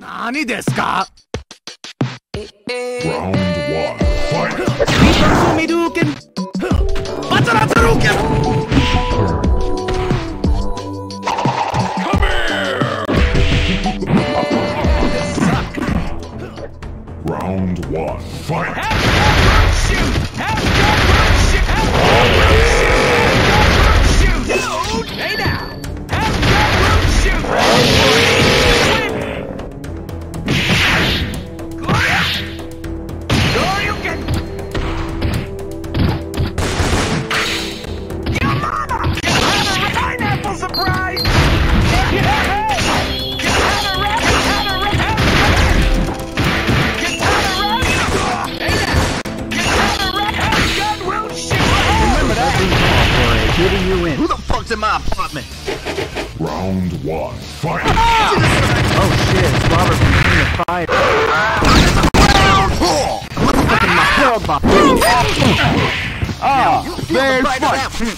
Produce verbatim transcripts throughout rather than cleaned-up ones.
何ですか? Round one, fight! Sumiduken! Batarazaruken! Come here! Round one, fight! Shoot! Have gun shoot! Have gun shoot! Have gun shoot! Hey now! Have gun shoot! Getting you in. Who the fuck's in my apartment? Round one, fight! Ah! Oh shit, it's Robert from King of Fire. What the fuck in my mailbox? Ah, very fun.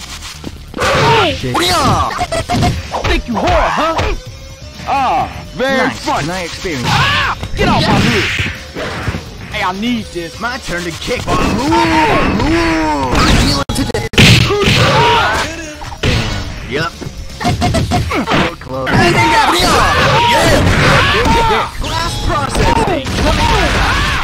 Think you whore, huh? Ah, very nice. Fun. Nice experience. Ah! Get off my roof. Hey, I need this. My turn to kick. Ooh, ooh. Yep. Close. Yeah. Glass processing.